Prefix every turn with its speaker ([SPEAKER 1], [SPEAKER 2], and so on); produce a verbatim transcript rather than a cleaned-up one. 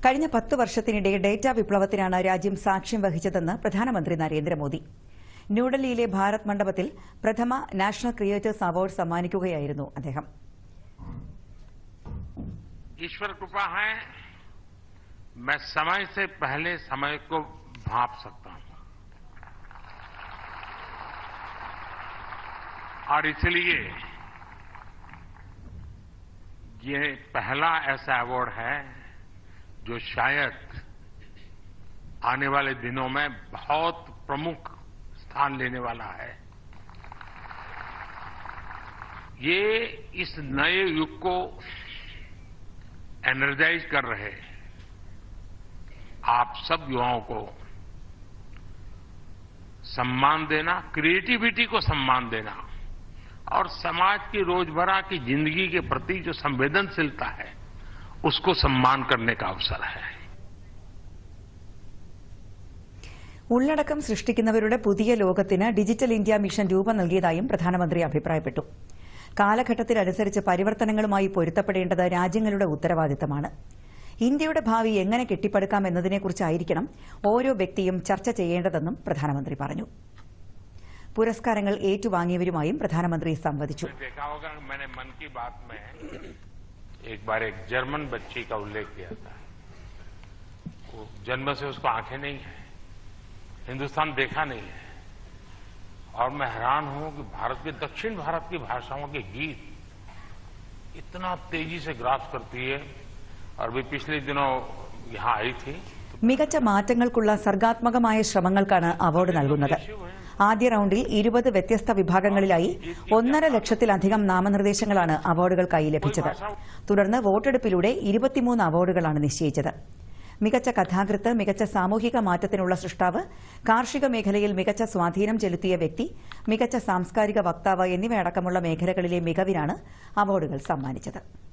[SPEAKER 1] കഴിഞ്ഞ പത്ത് വർഷത്തിനിടെ ഡേറ്റാ വിപ്ലവത്തിനാണ് രാജ്യം സാക്ഷ്യം വഹിച്ചതെന്ന് പ്രധാനമന്ത്രി നരേന്ദ്രമോദി. ന്യൂഡൽഹിയിലെ ഭാരത് മണ്ഡപത്തിൽ പ്രഥമ നാഷണൽ ക്രിയേറ്റേഴ്സ് അവാർഡ് സമ്മാനിക്കുകയായിരുന്നു അദ്ദേഹം.
[SPEAKER 2] ईश्वर कृपा है, मैं समय से पहले समय को भाप सकता हूं और इसलिए ये पहला ऐसा अवार्ड है जो शायद आने वाले दिनों में बहुत प्रमुख स्थान लेने वाला है. ये इस नए युग को एनर्जाइज कर रहे आप सब युवाओं को सम्मान देना, क्रिएटिविटी को सम्मान देना और समाज की रोजमर्रा की जिंदगी के प्रति जो संवेदनशीलता है उसको सम्मान करने का अवसर है.
[SPEAKER 1] ഉള്ളടക്കം സൃഷ്ടിക്കുന്നവരുടെ പുതിയ ലോകത്തിന് ഡിജിറ്റൽ ഇന്ത്യ മിഷൻ രൂപം നൽകിയതായും പ്രധാനമന്ത്രി അഭിപ്രായപ്പെട്ടു. കാലഘട്ടത്തിനനുസരിച്ച് പരിവർത്തനങ്ങളുമായി പൊരുത്തപ്പെടേണ്ടത് രാജ്യങ്ങളുടെ ഉത്തരവാദിത്തമാണ്. ഇന്ത്യയുടെ ഭാവി എങ്ങനെ കെട്ടിപ്പടുക്കാം എന്നതിനെക്കുറിച്ചായിരിക്കണം ഓരോ വ്യക്തിയും ചർച്ച ചെയ്യേണ്ടതെന്നും പ്രധാനമന്ത്രി പറഞ്ഞു. പുരസ്കാരങ്ങൾ ഏറ്റുവാങ്ങിയവരുമായും പ്രധാനമന്ത്രി സംവദിച്ചു.
[SPEAKER 2] एक बार एक जर्मन बच्ची का उल्लेख किया था. वो जन्म से उसको आंखें नहीं है, हिंदुस्तान देखा नहीं है और मैं हैरान हूं कि भारत के दक्षिण भारत की भाषाओं के गीत इतना तेजी से ग्रास्प करती है और भी पिछले दिनों यहां आई थी.
[SPEAKER 1] മികച്ച മാറ്റങ്ങൾക്കുള്ള സർഗാത്മകമായ ശ്രമങ്ങൾക്കാണ് അവാർഡ് നൽകുന്നത്. ആദ്യ റൌണ്ടിൽ ഇരുപത് വ്യത്യസ്ത വിഭാഗങ്ങളിലായി ഒന്നര ലക്ഷത്തിലധികം നാമനിർദ്ദേശങ്ങളാണ് അവാർഡുകൾക്കായി ലഭിച്ചത്. തുടർന്ന് വോട്ടെടുപ്പിലൂടെ ഇരുപത്തിമൂന്ന് അവാർഡുകളാണ് നിശ്ചയിച്ചത്. മികച്ച കഥാകൃത്ത്, മികച്ച സാമൂഹിക മാറ്റത്തിനുള്ള സൃഷ്ടാവ്, കാർഷിക മേഖലയിൽ മികച്ച സ്വാധീനം ചെലുത്തിയ വ്യക്തി, മികച്ച സാംസ്കാരിക വക്താവ് എന്നിവയടക്കമുള്ള മേഖലകളിലെ മികവിനാണ് അവാർഡുകൾ സമ്മാനിച്ചത്.